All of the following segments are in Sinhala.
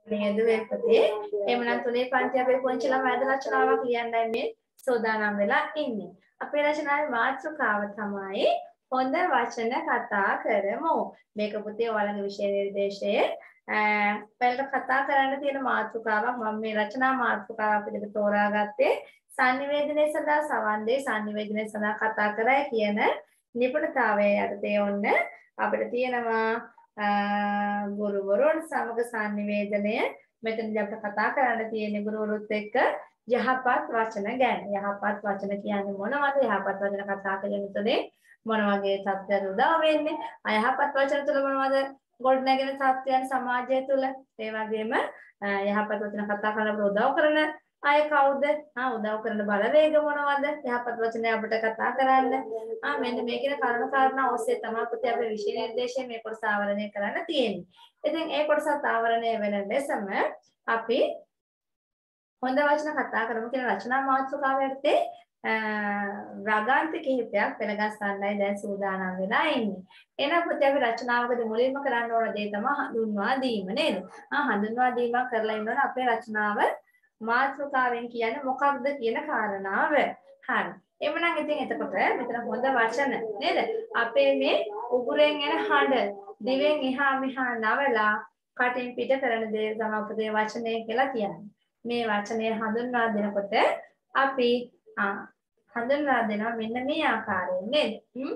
නේද වෙපතේ එමනම් තුනේ පන්ති අපේ පුංචි ළම වැද රචනාවක් ලියන්නයි මේ සෝදානම් වෙලා ඉන්නේ. අපේ රචනාවේ මාතෘකාව තමයි හොඳ වචන කතා කරමු. මේක පුතේ ඔයාලගේ විෂය නිර්දේශයේ පෙළට කතා කරන්න තියෙන මාතෘකාවක්. මම මේ රචනා මාතෘකාව අපිට තෝරාගත්තේ sannivedanaya සඳහා සවන් දෙයි sannivedanaya සඳහා කතා කරයි කියන නිපුණතාවයේ යටතේ ඔන්න අපිට තියෙනවා ගුරුවරුන් සමග sannivedanaya මෙතනදී අපිට කතා කරන්න තියෙන ගුරුවරුත් එක්ක යහපත් වචන ගැන. යහපත් වචන කියන්නේ මොනවද? යහපත් වචන කතා කරනකොට මොන වගේ තත්ත්වයන් උදා වෙන්නේ? අයහපත් වචන තුළ මොනවද ගොඩනැගෙන තත්ත්වයන් සමාජය තුළ? ඒ වගේම යහපත් වචන කතා කරනකොට උදව් කරන අය කවුද? උදව් කරන බලවේග මොනවද? යහපත් වචනේ අපිට කතා කරන්න. මෙන්න මේ කියන කරුණු කාරණා ඔස්සේ තමයි පුතේ අපේ විෂය නිර්දේශයේ මේ කොටස ආවරණය කරන්න තියෙන්නේ. ඉතින් ඒ කොටසත් ආවරණය වෙන ලෙසම අපි හොඳ වචන කතා කරමු කියන රචනා මාතෘකාව යටතේ රාගාන්ත කිහිපයක් පෙළගස්සන්නයි දැන් සූදානම් වෙලා ඉන්නේ. එහෙනම් පුතේ අපි රචනාවකදී මුලින්ම කරන්න ඕන දේ තමයි හඳුන්වා දීම නේද? හඳුන්වා දීමක් කරලා ඉන්නවනේ අපේ රචනාව මාතෘකාවෙන් කියන්නේ මොකක්ද කියන කාරණාව. හරි. එමුනම් ඉතින් එතකොට මෙතන හොඳ වචන නේද? අපේ මේ උගුරෙන් එන හඬ දිවෙන් එහා මෙහා නවලා කටින් පිට කරන දේ තමයි අපේ වචනේ කියලා කියන්නේ. මේ වචනය හඳුන්වා දෙනකොට අපි හඳුන්වා දෙනවා මෙන්න මේ ආකාරයෙන් නේද?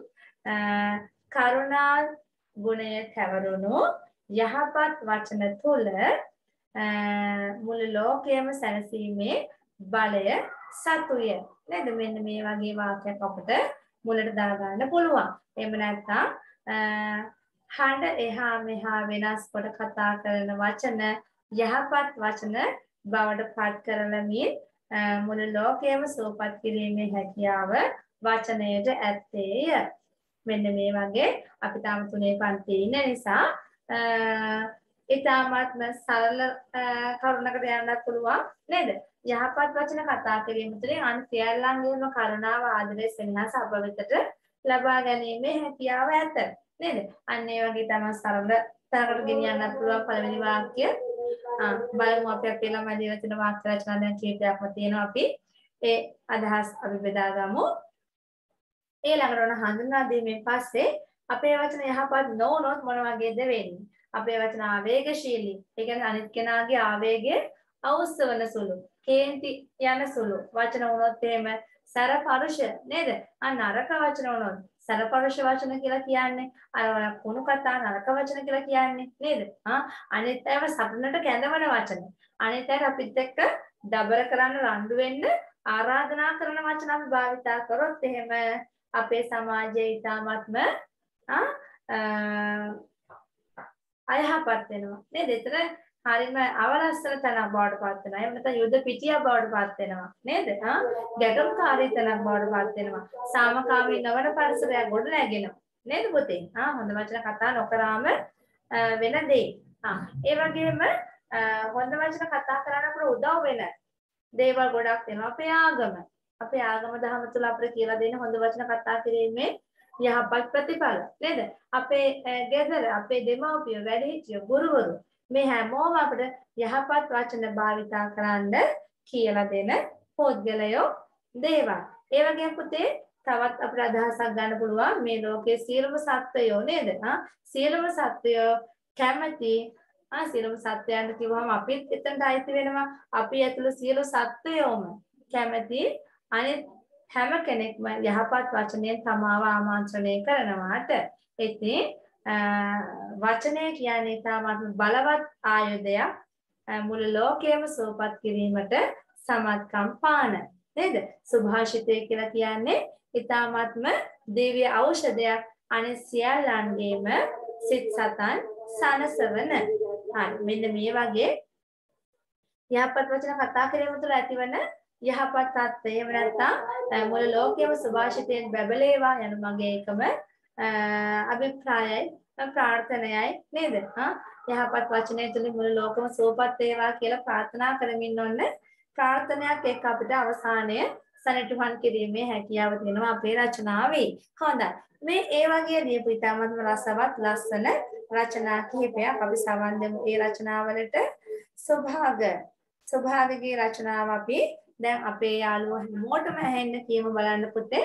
කරුණා ගුණය තවරුණු යහපත් වචන තුල මුළු ලෝකයම සැනසීමේ බලය සතුය නේද? මෙන්න මේ වගේ වාක්‍යයක් අපිට මුලට දාගන්න පුළුවන්. එහෙම නැත්නම් හඬ එහා මෙහා වෙනස් කොට කතා කරන වචන යහපත් වචන බවට පත් කරලමින් මුළු ලෝකයම සුවපත් කිරීමේ හැකියාව වචනයට ඇත්තේය. මෙන්න මේ වගේ අපි තාම තුනේ පන්තියේ ඉන්න නිසා ඊටාත්ම සරල කරුණකට යන්නත් පුළුවන් නේද? යහපත් වචන කතා කිරීම තුළින් අන් සියල්ලන්ගේම කරුණාව ආදරය සෙනෙහස අප වෙතට ලබා ගැනීමේ හැකියාව ඇත නේද? අන්න ඒ වගේ තමයි සරල තරකට ගෙනියන්නත් පුළුවන් පළවෙනි වාක්‍ය. බලමු අපි අපේ ළමයි දේවචන වාක්‍ය රචනා දැන් කීපයක්ම තියෙනවා. අපි ඒ අදහස් අපි බෙදාගමු. ඊළඟට ඔන්න හඳුන්වා දීමෙන් පස්සේ අපේ වචන යහපත් නොවුනොත් මොන වගේද වෙන්නේ? අපේ වචන ආවේගශීලී. ඒ කියන්නේ අනිත් කෙනාගේ ආවේගය අවුස්සවන සුළු, කේන්ති යන සුළු වචන වුණොත් එහෙම සරපරුෂ නේද? නරක වචන වුණොත් සරපරුෂ වචන කියලා කියන්නේ අර කුණු කතා නරක වචන කියලා කියන්නේ නේද? අනිත් ඒවා සතුටට කැඳවන වචන. අනිත් ඒවා අපිත් එක්ක දබර කරන්න රණ්ඩු වෙන්න ආරාධනා කරන වචන අපි භාවිතා කරොත් එහෙම අපේ සමාජයේ ඊටාත්ම අයහපත් වෙනවා නේද? ඒතර හරිම අවලස්සන තැනක් බවට පත් වෙනවා. එහෙම නැත්නම් යුද පිටියක් බවට පත් වෙනවා නේද? ගැටුම්කාරී තැනක් බවට පත් වෙනවා. සාමකාමී නොවන පරිසරයක් ගොඩ නැගෙනවා නේද පුතේ? හොඳ වචන කතා නොකරාම වෙන දේ. ඒ වගේම හොඳ වචන කතා කරනකොට උදව් වෙන දේවල් ගොඩක් වෙනවා. අපේ ආගම දහම තුළ අපිට කියලා දෙන හොඳ වචන කතා කිරීමේ යහපත් ප්‍රතිඵල නේද? අපේ ගෙදර අපේ දෙමව්පියෝ වැඩිහිටියෝ ගුරුවරු මේ හැමෝම අපිට යහපත් වචන භාවිතා කරන්න කියලා දෙන පොත්ගලයෝ දේවල්. ඒ වගේම පුතේ තවත් අපිට අදහසක් ගන්න පුළුවන් මේ ලෝකයේ සියලුම සත්වයෝ නේද? සියලුම සත්වයෝ කැමති සියලුම සත්වයන්ට කිව්වම අපිත් එතනට අයිති වෙනවා. අපි ඇතුළු සියලු සත්වයෝම කැමති අනිත් හැම කෙනෙක්ම යහපත් වචනයෙන් තමාව ආමන්ත්‍රණය කරනවාට. ඉතින් වචනය කියන්නේ තාමත් බලවත් ආයුධයක් මුළු ලෝකයම සුවපත් කිරීමට සමත්කම් පාන නේද? සුභාෂිතය කියලා කියන්නේ ඊ타ත්ම දිව්‍ය ඖෂධයක් අනිත් සියල්ලන්ගේම සිත් සතන් සනසවන. මෙන්න මේ වගේ යහපත් වචන කතා කිරීම තුළ ඇතිවන යහපත් තත්ත්වය. එහෙම නැත්නම් මුළු ලෝකයම සුභාෂිතයෙන් බැබලේවා යන මගේ එකම අභිප්‍රායයි ප්‍රාර්ථනයයි නේද? යහපත් වචනය තුළින් මුළු ලෝකම සුවපත් වේවා කියලා ප්‍රාර්ථනා කරමින් ඔන්න ප්‍රාර්ථනාවක් එක්ක අපිට අවසානයේ සනිටුහන් කිරීමේ හැකියාව තියෙනවා අපේ රචනාවේ. හොඳයි. මේ ඒ වගේ ලියපු ඉතාමත්ම රසවත් ලස්සන රචනා කිහිපයක් අපි සවන් දෙමු. ඒ රචනාවලට සුභාග සුභාගගේ රචනාව අපි දැන් අපේ යාළුවෝ හැමෝටම ඇහෙන්න කියමු බලන්න පුතේ.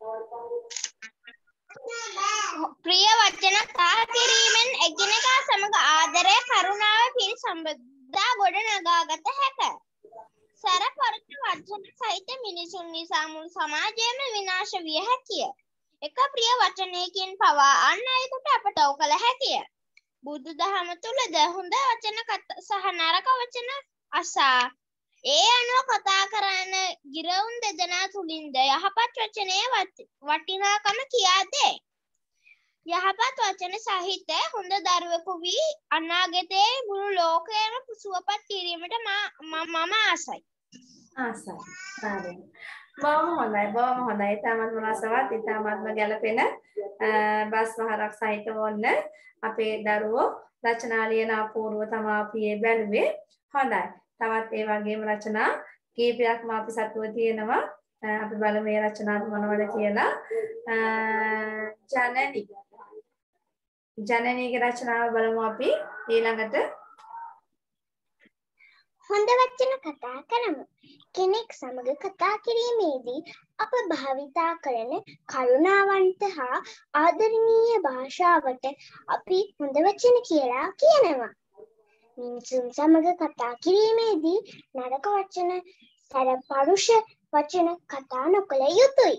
ප්‍රිය වචන කතා කිරීමෙන් එකිනෙකා සමග ආදරය කරුණාව පිරි සම්බන්ධතා ගොඩ නගාගත හැක. සැරපරත වචන සහිත මිනිසුන් නිසා මුළු සමාජයම විනාශ විය හැකිය. එක ප්‍රිය වචනයකින් පවා අන් අයෙකුට අපටව කළ හැකිය. බුදු දහම තුළද හොඳ වචන සහ නරක වචන අසා ඒ අනුව කතා කරන ගිරවුන් දෙදෙනා තුලින්ද යහපත් වචනයේ වටිනාකම කියා දේ. යහපත් වචන සහිත හොඳ දරුවෙකු වී අනාගතයේ මුළු ලෝකයම සුවපත් කිරීමට මම ආසයි. ආසයි. හරි. බොහොම හොඳයි. ඊටමත් රසවත් ඊටමත්ම ගැළපෙන බස් වහරක් සහිත වොන්න අපේ දරුවෝ රචනා ලියන අපූර්ව තමයි අපි බැලුවේ. හොඳයි. තවත් ඒ වගේම රචනා කීපයක්ම අපි සතුව තියෙනවා. අපි බලමු මේ රචනා මොනවද කියලා. ජනනීගේ රචනාව බලමු අපි ඊළඟට. හොඳ වචන කතා කරමු. කෙනෙක් සමග කතා කිරීමේදී අප භාවිතා කරන කරුණාවන්ත හා ආදරණීය භාෂාවට අපි හොඳ වචන කියලා කියනවා. මිනිසුන් සමග කතා කිරීමේදී නරක වචන, සැරපරුෂ වචන කතා නොකළ යුතුයි.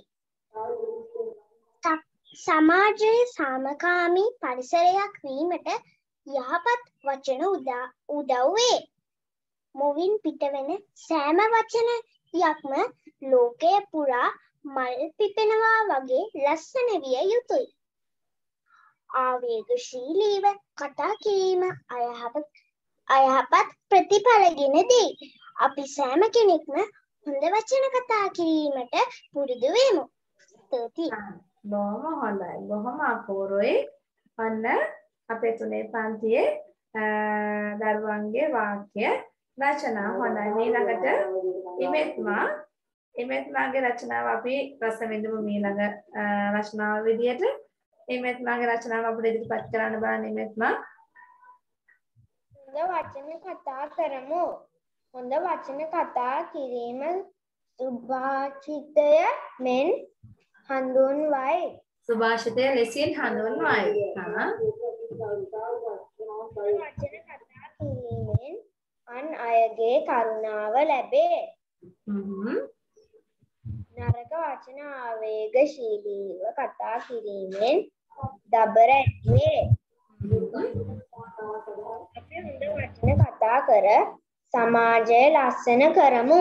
සමාජයේ සාමකාමී පරිසරයක් වීමට යහපත් වචන උදව් වේ. මුවින් පිටවෙන සෑම වචනයක්ම ලෝකය පුරා මල් පිපෙනවා වගේ ලස්සන විය යුතුයි. ආවේගශීලීව කතා කිරීම අයහපත් ප්‍රතිඵලගෙන දෙයි. අපි සෑම කෙනෙක්ම හොඳ වචන කතා කිරීමට පුරුදු වෙමු. ස්තුතියි. බොහොම හොඳයි. බොහොම අපූර්වයි. අන්න අපේ 3 පන්තියේ දරුවන්ගේ වාක්‍ය රචනා හොඳයි. ඊළඟට ඉමෙත්මාගේ රචනාව අපි රස විඳමු ඊළඟ රචනාව විදියට. ඉමෙත්මාගේ රචනාව අපිට ඉදිරිපත් කරන්න බලන්න ඉමෙත්මා. හොඳ වචන කතා කරමු. හොඳ වචන කතා කිරීම සුභාෂිතය මෙන් හඳුන්වයි. සුභාෂිතය ලෙසින් හඳුන්වයි. වචන කතා කිරීමෙන් අන් අයගේ කරුණාව ලැබේ. නරක වචන ආවේගශීලීව කතා කිරීමෙන් දබර ඇතිවේ. අපි හොඳ වචන කතා කර සමාජය ලස්සන කරමු.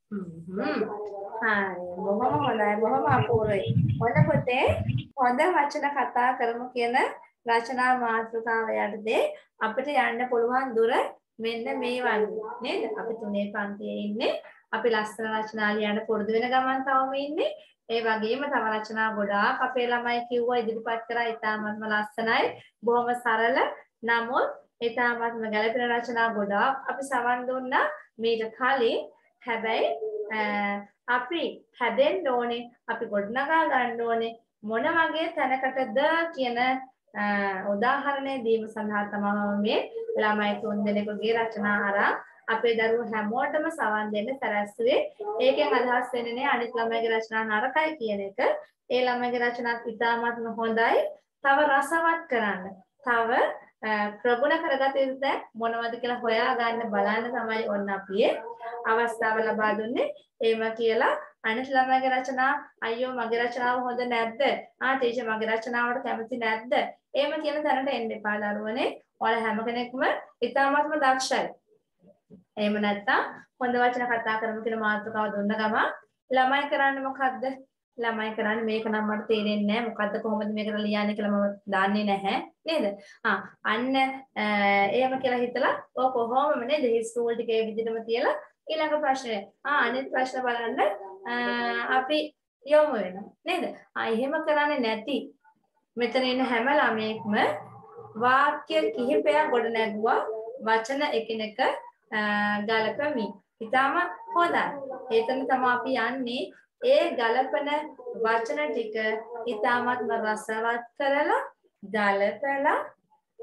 බොහොම හොඳයි. බොහොම අපූර්වයි. හොඳ පුතේ හොඳ වචන කතා කරමු කියන රචනා මාතෘකාව යටතේ අපිට යන්න පුළුවන් දුර මෙන්න මේ වගේ නේද? අපි 3 පන්තියේ ඉන්නේ. අපි ලස්සන රචනා ලියන්න පුරුදු වෙන ගමන් තවම ඉන්නේ. ඒ වගේම තව රචනා ගොඩාක් අපේ ළමයි කිව්වා ඉදිරිපත් කරා. ඉතාමත්ම ලස්සනයි. බොහොම සරල. නමුත් ඉතාමත්ම ගැළපෙන රචනා ගොඩාක් අපි සවන් දුන්නා මීට කලින්. හැබැයි අපි හැදෙන්න ඕනේ. අපි ගොඩනගා ගන්න ඕනේ. මොන වගේ තැනකටද කියන උදාහරණය දීම සඳහා තමයි මේ ළමයි 3 දෙනෙකුගේ රචනා අරන් අපේ දරුවෝ හැමෝටම සවන් දෙන්න සැරැස්සුවේ. ඒකෙන් අදහස් වෙන්නේ අනිත් ළමයිගේ රචනා නරකයි කියන එක. ඒ ළමයිගේ රචනාත් ඉතාමත්ම හොඳයි. තව රසවත් කරන්න. තව ප්‍රගුණ කරගත යුතු මොනවද කියලා හොයාගන්න බලන්න තමයි ඔන්න අපි අවස්ථාව ලබා දුන්නේ. එහෙම කියලා අනිත් ළමයිගේ රචනා අයියෝ මගේ රචනාව හොඳ නැද්ද? ටීචර් මගේ රචනාවට කැමති නැද්ද? එහෙම කියන තැනට එන්න එපා දරුවනේ. ඔයාලා හැම කෙනෙක්ම ඉතාමත්ම දක්ෂයි. එහෙම නැත්තම් හොඳ වචන කතා කරමු කියන මාතෘකාව දුන්න ගමන් ළමයි කරන්නේ මොකද්ද? ළමයි කරන්නේ මේක නම් මට තේරෙන්නේ නැහැ. මොකද්ද කොහොමද මේකට ලියන්නේ කියලා මම දන්නේ නැහැ. නේද? අන්න එහෙම කියලා හිතලා ඔය කොහොමම නේද ස්කූල් ටිකේ විදිහටම තියලා ඊළඟ ප්‍රශ්නේ අනිත් ප්‍රශ්න බලන්න අපි යොමු වෙනවා. නේද? එහෙම කරන්නේ නැති මෙතන ඉන්න හැම ළමයෙක්ම වාක්‍ය කිහිපයක් ගොඩ නැගුවා වචන එකිනෙක ගලපමි. ඊටම හොඳයි. එතන තමයි අපි යන්නේ. ඒ ගලපන වචන ටික ඊටමත්ම රසවත් කරලා ගලපලා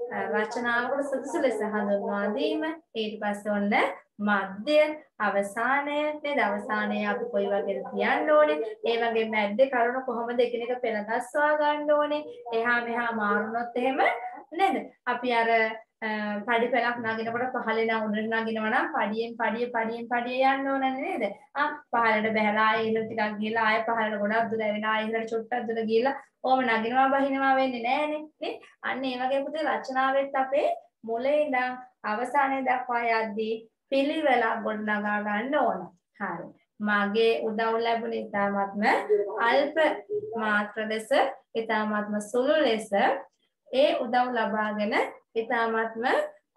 රචනාවකට සුදුසු ලෙස හඳුන්වා දීම. ඊට පස්සේ ඔන්න මධ්‍ය අවසානය නේද? අවසානයේ අපි කොයි වගේද තියන්න ඕනේ? ඒ වගේ මැද්දේ කරුණු කොහොමද එකිනෙක පෙළගස්වා ගන්න ඕනේ? එහා මෙහා මාරුනොත් එහෙම නේද? අපි අර පඩි පෙළක් නගිනකොට පහළේ නම් උඩට නගිනවා නම් පඩියෙන් යන්න ඕනේ නේද? පහළට බහැලා ආයෙ ඉහළ ටිකක් ගිහලා ආයෙ පහළට ගොඩක් දුර ඇවිල්ලා ආයෙ ඉහළට චුට්ටක් දුර ගිහලා ඕම නගිනවා බහිනවා වෙන්නේ නැහනේ නේ? අන්න ඒ වගේ පුතේ රචනාවෙත් අපේ මුලින් ඉඳන් අවසානයේ දක්වා යද්දී පිළිවෙලක් ගොඩනගා ගන්න ඕන. හරි. මගේ උදව් ලැබුණේ ඉතාමත්ම අල්ප මාත්‍ර ලෙස, ඉතාමත්ම සුළු ලෙස ඒ උදව් ලබාගෙන ඉතාමත්ම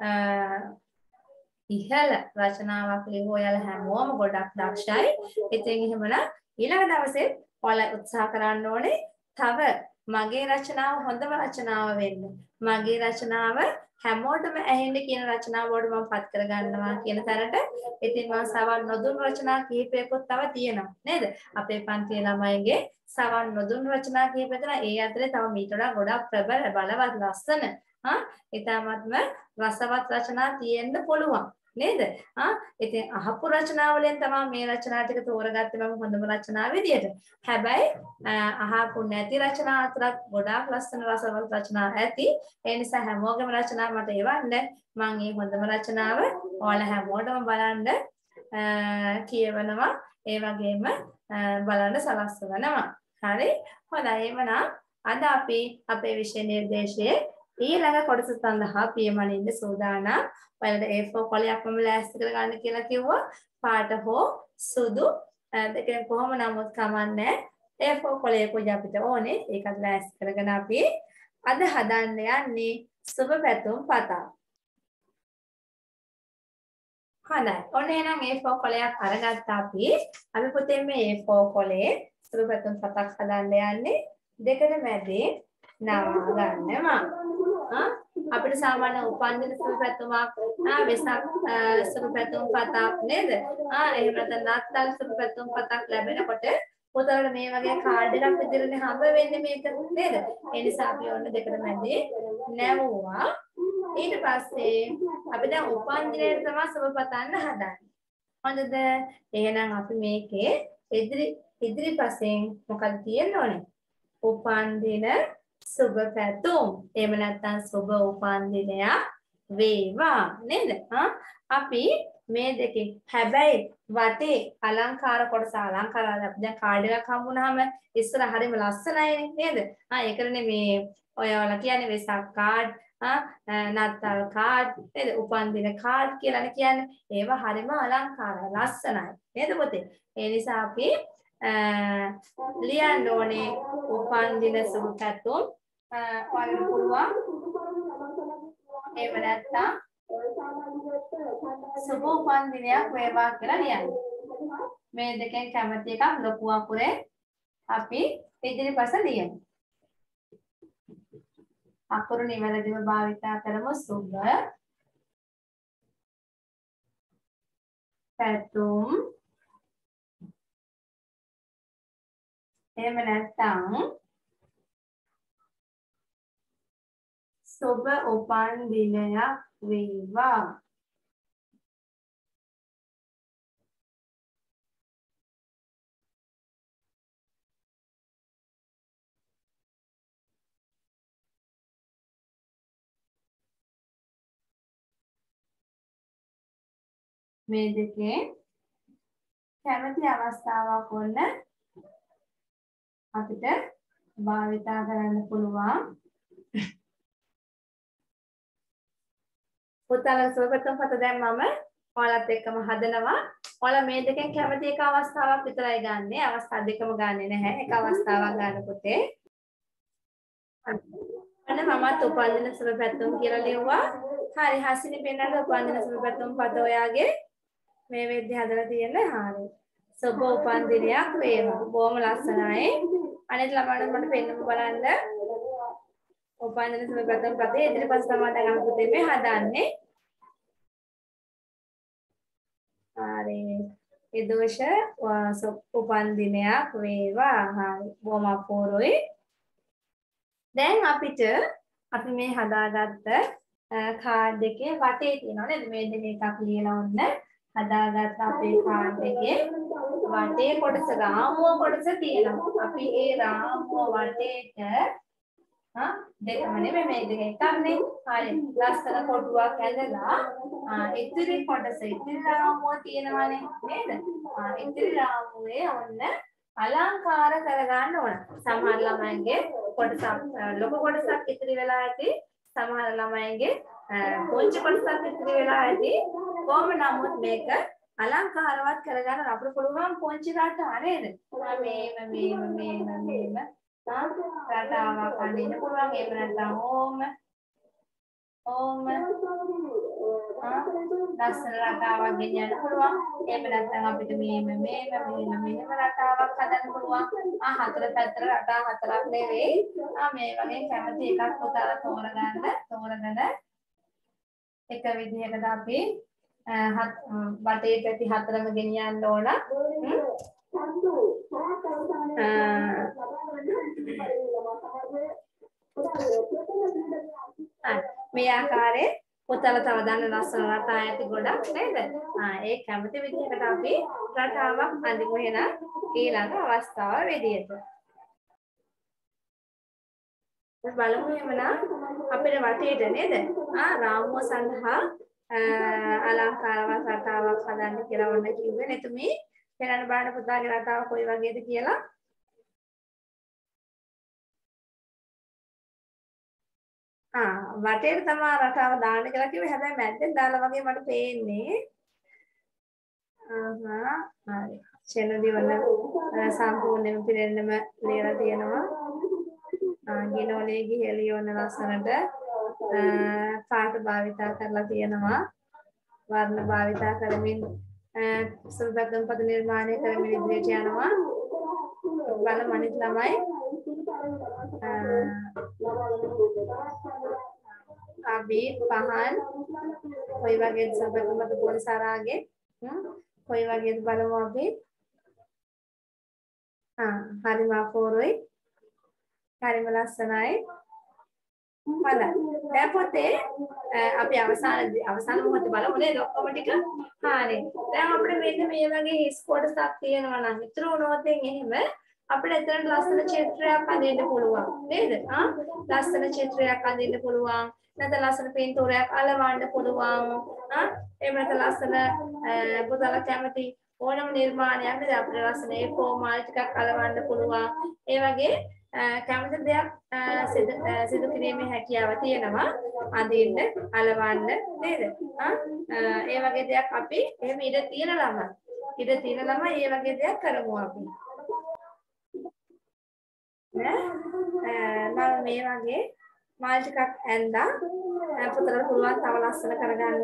ඉහළ රචනාවක් ලියුව ඔයාලා හැමෝම ගොඩක් දක්ෂයි. ඉතින් එහෙමනම් ඊළඟ දවසේ ඔයාලා උත්සාහ කරන්න ඕනේ තව මගේ රචනාව හොඳම රචනාව වෙන්න. මගේ රචනාව හැමෝටම ඇහෙන්න කියන රචනාව වලට මම පත් කර ගන්නවා කියන තැනට. ඉතින් මම සවන් නොදුන් රචනා කිහිපයක්වත් තව තියෙනවා නේද? අපේ පන්තියේ ළමයිගේ සවන් නොදුන් රචනා කිහිපයක් තියෙනවා. ඒ අතරේ තව මීට වඩා ගොඩක් ප්‍රබල බලවත් ලස්සන ඉතාමත්ම රසවත් රචනා තියෙන්න පුළුවන් නේද? ඉතින් අහපු රචනා වලින් තමයි මේ රචනා ටික තෝරගත්තේ මම හොඳම රචනා විදියට. හැබැයි අහපු නැති රචනා අතරත් ගොඩාක් ලස්සන රසවත් රචනා ඇති. ඒ නිසා හැමෝගේම රචනා මට එවන්න. මම මේ හොඳම රචනාව ඔයාලා හැමෝටම බලන්න කියවනවා. ඒ වගේම බලන්න සලස්වනවා. හරි? හොඳයි. එවනම් අද අපි අපේ විෂය නිර්දේශයේ ඊළඟ කොටස සඳහා පියමනින්න සූදානම්. ඔයාලට A4 කොලයක් මම ලෑස්ති කරගන්න කියලා කිව්වා. පාට හෝ සුදු දෙකෙන් කොහොම නමුත් කමන්නේ. A4 කොලයක අපිට ඕනේ. ඒකත් ලෑස්ති කරගෙන අපි අද හදන්න යන්නේ සුබ පැතුම් පතක්. හොඳයි. ඔන්න එහෙනම් A4 කොලයක් අරගත්තා අපි. අපි පුතේ මේ A4 කොලේ සුබ පැතුම් පතක් හදන්න යන්නේ. දෙකට මැදේ නවා ගන්නවා. අපිට සාමාන්‍ය උපන්දින සුබ පැතුමක් වෙසක් සුබ පැතුම් පතක් නේද? එහෙම නැත්නම් නත්තල් සුබ පැතුම් පතක් ලැබෙනකොට පොතවල මේ වගේ කාඩ් එකක් විතරනේ හම්බ වෙන්නේ මේක නේද? ඒ නිසා අපි ඔන්න දෙකට මැදේ නැවුවා. ඊට පස්සේ අපි දැන් උපන්දිනයේ තමයි සුබ පතන්න හදන්නේ. හොඳද? එහෙනම් අපි මේකේ ඉදිරිපසෙන් මොකද තියෙන්න ඕනේ? උපන්දින සුබ පැතුම්. එහෙම නැත්නම් සුබ උපන්දිනයක් වේවා නේද? අපි මේ දෙකේ හැබැයි වටේ අලංකාර කොටස අලංකාර දැන් කාඩ් එකක් හම්බුනහම ඉස්සර හරියම ලස්සනයි නේද? ඒකනේ මේ ඔයාලා කියන්නේ වෙසක් කාඩ් නත්තල් කාඩ් නේද? උපන්දින කාඩ් කියලානේ කියන්නේ. ඒවා හරියම අලංකාරයි ලස්සනයි නේද පුතේ? ඒ නිසා අපි ලියන්න ඕනේ උපන්දින සුබ පැතුම්. ඔයාලට පුළුවන් එහෙම නැත්නම් සුබ උපන්දිනයක් වේවා කියලා ලියන්න. මේ දෙකෙන් කැමති එකක් ලොකු අකුරේ අපි ඉදිරිපස ලියමු. අකුරු නිවැරදිව භාවිතා කරමු. සුබ පැතුම් එහෙම නැත්නම් සුබ උපන්දිනයක් වේවා. මේ දෙකේ කැමති අවස්ථාවක් වුණ අපිට භාවිතා කරන්න පුළුවන්. පුතාලා සුබ පැතුම් පත දැන් මම ඔයාලත් එක්කම හදනවා. ඔයාලා මේ දෙකෙන් කැමති එක අවස්ථාවක් විතරයි ගන්නෙ. අවස්ථා දෙකම ගන්නෙ නැහැ. එක අවස්ථාවක් ගන්න පුතේ. අන්න මමත් උපන්දින සුබ පැතුම් කියලා ලියුවා. හරි හසිනි පෙන්නන්න උපන්දින සුබ පැතුම් පත ඔයාගේ මේ වෙද්දි හදලා තියෙන. හරි. සුබ උපන්දිනයක් වේවා. බොහොම ලස්සනයි. අනිත් ළමයින්ට මට පෙන්නන්න බලන්න. උපන්දින සුබ පැතුම් පතේ ඉදිරිපස් තමයි දැන් අපි පුතේ මේ හදන්නේ. හරි. ඉදෝෂ උපන්දිනයක් වේවා. හරි. බොහොම අපූර්වයි. දැන් අපිට අපි මේ හදාගත්ත කාඩ් එකේ වටේ තියෙනවා නේද? මේ දෙක එකක් ලියලා ඔන්න හදාගත්ත අපේ කාඩ් එකේ වටේ කොටස රාමුව කොටස තියෙනවා. අපි ඒ රාමුව වටේට දෙකම නෙමෙයි මේ දෙක එකක්නේ. හරි. ලස්සන කොටුවක් ඇඳලා ඉතිරි කොටස ඉතිරි රාමුව තියෙනවනේ නේද? ඉතිරි රාමුවේ ඔන්න අලංකාර කරගන්න ඕන. සමහර ළමයින්ගේ කොටසක් ලොකු කොටසක් ඉතිරි වෙලා ඇති. සමහර ළමයින්ගේ පොන්චි කොටසක් ඉතිරි වෙලා ඇති. කොහොම නමුත් මේක අලංකාරවත් කරගන්න අපිට පුළුවන් පොන්චි රටා නේද? මේම රටාවක් අඳින්න පුළුවන්. එහෙම නැත්නම් ඕම ලස්සන රටාවක් ගෙනියන්න පුළුවන්. එහෙම නැත්නම් අපිට මෙහෙම රටාවක් හදන්න පුළුවන්. හතර පැත්තට රටා හතරක් නෙවෙයි. මේ වගේ කැමති එකක් පුතාලා තෝරගෙන එක විදිහකට අපි වටේ පැති හතරම ගෙනියන්න ඕන. මේ ආකාරයේ පුතාලා තව දන්න ලස්සන රටා ඇති ගොඩක් නේද? ඒ කැමති විදිහකට අපි රටාවක් අඳිමු එහෙනම් ඊළඟ අවස්ථාව විදියට. බලමු එහෙමනම් අපේ වටේට නේද? රාමුව සඳහා අලංකාරවත් රටාවක් හදන්න කියලා වුණ කිව්වේ නැතුමේ පෙරණ බලන්න පුතාගේ රටාව කොයි වගේද කියලා. වටේට තමයි රටාව දාන්න කියලා කිව්වේ. හැබැයි මැද්දෙන් දාලා වගේ මට පේන්නේ. හරි. චෙනදී වල සම්පූර්ණයෙන්ම පිරෙන්නම ලියලා තියෙනවා. ගිනෝලේ ගිහලා යන ලස්සනට පාට භාවිතා කරලා තියෙනවා. වර්ණ භාවිතා කරමින් සුබදම් පද නිර්මාණය කරමින් ඉදිරියට යනවා. බලමු අනිත් ළමයි අපි පහන් කොයි වගේද සුබදම් පද පොලිසාරාගේ කොයි වගේද බලමු අපි. හරිම අපූර්වයි. හරිම ලස්සනයි. හොඳයි. දැන් පොතේ අපි අවසාන මොහොතේ බලමු නේද ඔක්කොම ටික. හරි. දැන් අපිට මෙන්න මේ වගේ හිස් කොටසක් තියෙනවා නම් ඉතුරු වුණොත් එහෙම අපිට එතන ලස්සන චිත්‍රයක් අඳින්න පුළුවන් නේද? ලස්සන චිත්‍රයක් අඳින්න පුළුවන්. නැත්නම් ලස්සන පින්තූරයක් අලවන්න පුළුවන්. එහෙම නැත්නම් ලස්සන පුතාලා කැමති ඕනම නිර්මාණයක් නේද අපිට ලස්සන A4 මාල් ටිකක් අලවන්න පුළුවන්. ඒ වගේ කැමති දෙයක් සිදු කිරීමේ හැකියාව තියෙනවා. අඳින්න අලවන්න නේද? ඒ වගේ දෙයක් අපි එහෙම ඉඩ තියෙන ළමයි ඒ වගේ දෙයක් කරමු අපි. මම මේ වගේ මාල් ටිකක් ඇඳා පුතලට පුළුවන් තව ලස්සන කරගන්න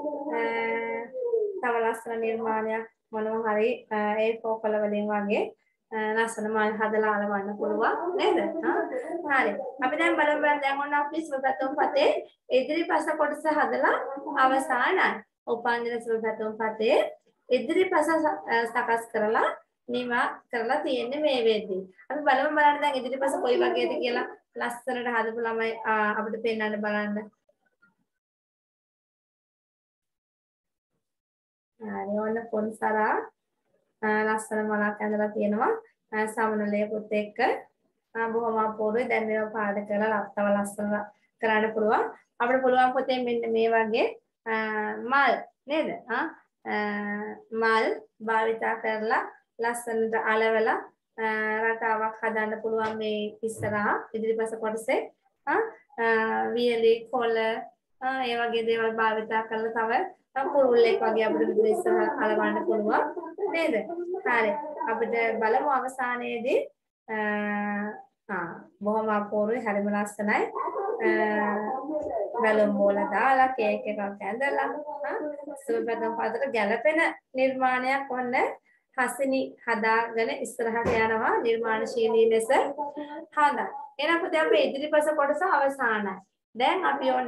තව ලස්සන නිර්මාණයක් මොනවා හරි ඒ ෆෝකල වලින් වගේ ලස්සන මාල් හදලා අලවන්න පුළුවන් නේද? හරි. අපි දැන් බලමු දැන් ඔන්න අපි සුබපැතුම් පතේ ඉදිරිපස කොටස හදලා අවසానයි. උපන්දින සුබපැතුම් පතේ ඉදිරිපස සකස් කරලා නිවා කරලා තියෙන්නේ මේ වෙද්දී. අපි බලමු දැන් ඉදිරිපස කොයි වගේද කියලා ලස්සනට හදපු ළමයි අපිට පෙන්වන්න බලන්න. හරි ඔන්න පොන්සරා ලස්සන මලක් ඇඳලා තියෙනවා. සමනලයේ පුත් එක්ක බොහොම අපූර්වයි. දැන් මේවා පාද කරලා තව ලස්සන කරන්න පුළුවන්. අපිට පුළුවන් පුතේ මෙන්න මේ වගේ මල් නේද? මල් භාවිතා කරලා ලස්සනට අලවලා රටාවක් හදන්න පුළුවන් මේ ඉස්සරහා ඉදිරිපස කොටසේ. වියලි කොළ ඒ වගේ දේවල් භාවිතා කරලා තව කුරුල්ලෙක් වගේ අපිට විතර ඉස්සරහා අලවන්න පුළුවන් නේද? හරි. අපිට බලමු අවසානයේදී බොහොම අපූර්වයි හරිම ලස්සනයි. බැලුම් බෝල දාලා කේක් එකක් ඇඳලා සුබපැතුම් පතට ගැලපෙන නිර්මාණයක් ඔන්න හසිනි හදාගෙන ඉස්සරහට යනවා නිර්මාණශීලී ලෙස. හොඳයි. එහෙනම් පුතේ අපේ ඉදිරිපස කොටස අවසానයි. දැන් අපි ඔන්න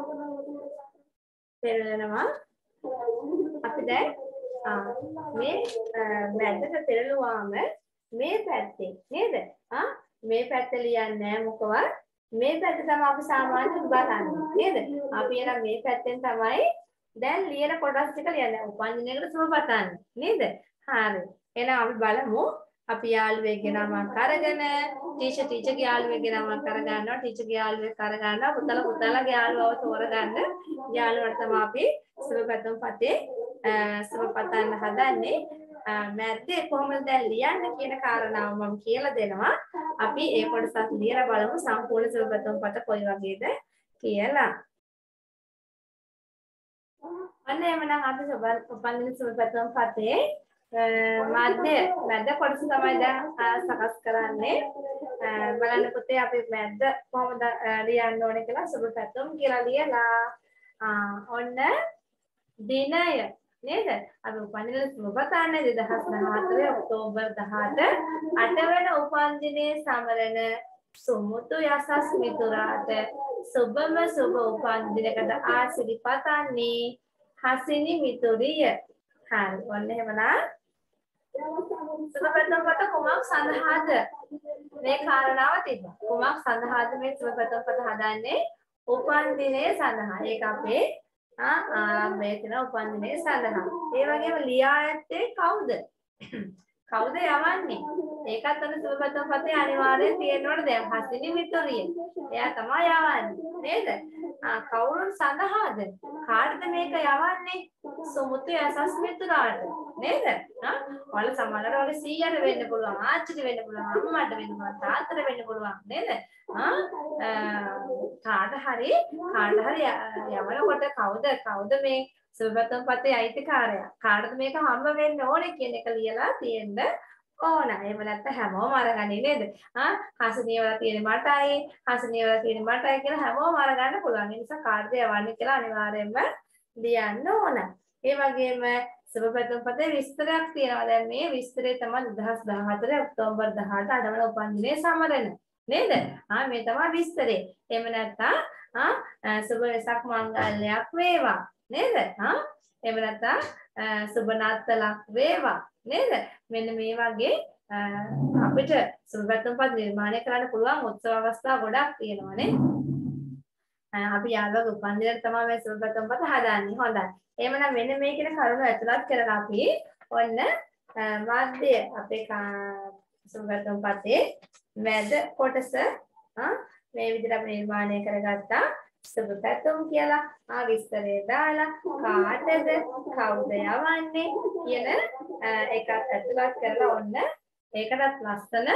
පෙරලනවා. අපි දැන් මේ මැදට පෙරළුවාම මේ පැත්තේ නේද? මේ පැත්ත ලියන්නේ මොකවත් මේ පැත්ත තමයි අපි සාමාන්‍යයෙන් බලන්නේ නේද? අපි එන මේ පැත්තෙන් තමයි දැන් ලියන කොටස් ටික ලියන්නේ. උපන්දිනයකට සුබ පතන්නේ නේද? හරි. එහෙනම් අපි බලමු. අපි යාළුවෙක්ගේ නමක් අරගෙන ටීචර්ගේ යාළුවෙක්ගේ නමක් අරගන්නවා. ටීචර්ගේ යාළුවෙක් අරගන්නවා. පුතාලගේ යාළුවව තෝරගන්න. යාළුවට තමයි අපි සුබ පැතුම් පතේ සුබ පතන්න හදන්නේ. මැද්දේ කොහොමද දැන් ලියන්නේ කියන කාරණාව මම කියලා දෙනවා. අපි ඒ කොටසත් ලියලා බලමු සම්පූර්ණ සුබ පැතුම් පත කොයි වගේද කියලා. අන්න එමනම් අපි උපන්දින සුබ පැතුම් පතේ මැද කොටස තමයි දැන් සකස් කරන්නේ. බලන්න පුතේ අපි මැද කොහොමද ලියන්න ඕනේ කියලා සුබ පැතුම් කියලා ලියලා ඔන්න දිනය නේද? අපි උපන්දින සුබ පතන්නේ 2014 ඔක්තෝබර් 18 8 වෙනි උපන්දිනයේ සමරන සුමුතු යසස් මිතුරාට සුබම සුබ උපන්දිනකට ආසිරි පතන්නේ හසිනි මිතුරිය. හරි. ඔන්න එහෙමනම් සුබ පැතුම් පත කුමක් සඳහාද? මේ කාරණාව තිබ්බා. කුමක් සඳහාද මේ සුබ පැතුම් පත හදන්නේ? උපන්දිනය සඳහා. ඒක අපේ ආරම්භයේ තියෙන උපන්දිනය සඳහා. ඒ වගේම ලියා ඇත්තේ කවුද? කවුද යවන්නේ? ඒකත් අන්න සුබ පැතුම් පතේ අනිවාර්යයෙන් තියෙනවනේ දැන් හසිනි මිතුරිය. එයා තමයි යවන්නේ නේද? කවුරුන් සඳහාද? කාටද මේක යවන්නේ? සුමුතු යසස් මිතුරාට නේද? ඔයාලා සමහරවල් වගේ සීයට වෙන්න පුළුවන්, ආච්චිට වෙන්න පුළුවන්, අම්මට වෙන්න පුළුවන්, තාත්තට වෙන්න පුළුවන් නේද? කාට හරි යවනකොට කවුද මේ සුබ පැතුම් පතේ අයිතිකාරයා? කාටද මේක හම්බ වෙන්න ඕනේ කියන එක ලියලා තියෙන්න ඕන. එහෙම නැත්නම් හැමෝම අරගන්නේ නේද? හසිනියවලා තියෙන මටයි, හසිනියවලා තියෙන මටයි කියලා හැමෝම අරගන්න පුළුවන්. ඒ නිසා කාර්ද යවන්නේ කියලා අනිවාර්යයෙන්ම ලියන්න ඕන. ඒ වගේම සුබ පැතුම් පතේ විස්තරයක් තියෙනවා. දැන් මේ විස්තරය තමයි 2014 ඔක්තෝබර් 18 අඩවල උපන්දිනයේ සමරන නේද? මේ තමයි විස්තරේ. එහෙම නැත්නම් සුබ වෙසක් මංගල්‍යයක් වේවා නේද? එහෙම නැත්නම් සුබ නත්තලක් වේවා නේද? මෙන්න මේ වගේ අපිට සුබ පැතුම් පත නිර්මාණය කරන්න පුළුවන් උත්සව අවස්ථා ගොඩක් තියෙනවානේ. අපි යාළුවගේ උපන්දිනයට තමයි මේ සුබ පැතුම් පත හදාන්නේ. හොඳයි. එහෙමනම් මෙන්න මේ කියන කරුණු ඇතුළත් කරලා අපි ඔන්න මැද අපේ සුබ පැතුම් පතේ මැද කොටස මේ විදිහට අපි නිර්මාණය කරගත්තා. සුබ පැතුම් කියලා විස්තරය දාලා කාටද කවුද යවන්නේ කියන එකත් ඇතුළත් කරලා ඔන්න ඒකටත් ලස්සන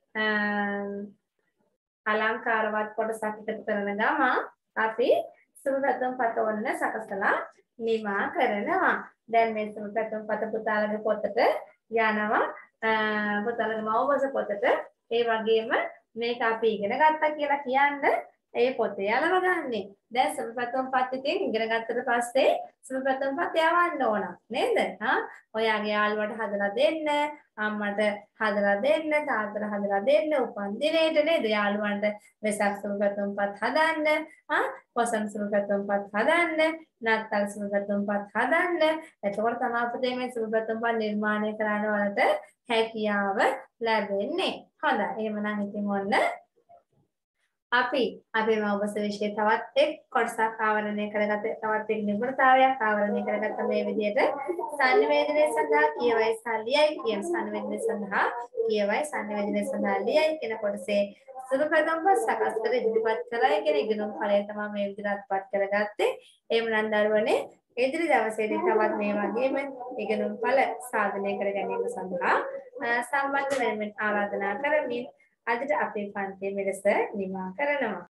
අලංකාරවත් කොටසක් එකතු කරන ගමන් අපි සුබ පැතුම් පත ඔන්න සකසලා නිමා කරනවා. දැන් මේ සුබ පැතුම් පත පුතාලගේ පොතට යනවා. පුතාලගේ මව්බස පොතට. ඒ වගේම මේක අපි ඉගෙන ගත්තා කියලා කියන්නේ ඒ පොතේ අලව ගන්නෙ. දැන් සුබ පැතුම් පත් ඉතින් ඉගෙන ගත්තට පස්සේ සුබ පැතුම් පත් යවන්න ඕන නේද? ඔයාගේ යාළුවට හදලා දෙන්න, අම්මට හදලා දෙන්න, තාත්තට හදලා දෙන්න, උපන්දිනේට නේද? යාළුවන්ට වෙසක් සුබ පැතුම් පත් හදන්න, පොසොන් සුබ පැතුම් පත් හදන්න, නත්තල් සුබ පැතුම් පත් හදන්න. එතකොට තමයි අපිට මේ සුබ පැතුම් පත් නිර්මාණය කරන්න වලට හැකියාව ලැබෙන්නේ. හොඳයි. එහෙමනම් ඉතින් ඔන්න අපි අපේ මව්බස විශ්ේ තවත් එක් කොටසක් ආවරණය කරගත තවත් එක් නිපුණතාවයක් ආවරණය කරගත්ත මේ විදිහට සංනිවේදනය සඳහා කියවයි සහ ලියයි කියන සංනිවේදනය සඳහා කියවයි සංනිවේදනය සඳහා ලියයි කියන කොටසේ සුබ පැතුම් පත සකස් කර ඉදිරිපත් කරලා කියන ඉගෙනුම් ඵලය තමයි මේ විදිහට අත්පත් කරගත්තේ. එහෙමනම් දරුවනේ ඉදිරි දවසේදී තවත් මේ වගේම ඉගෙනුම් ඵල සාධනය කර ගැනීම සඳහා සම්බන්ධ වෙන්න ආරාධනා කරමින් අදට අපේ පන්තිය මෙලෙස නිමා කරනවා.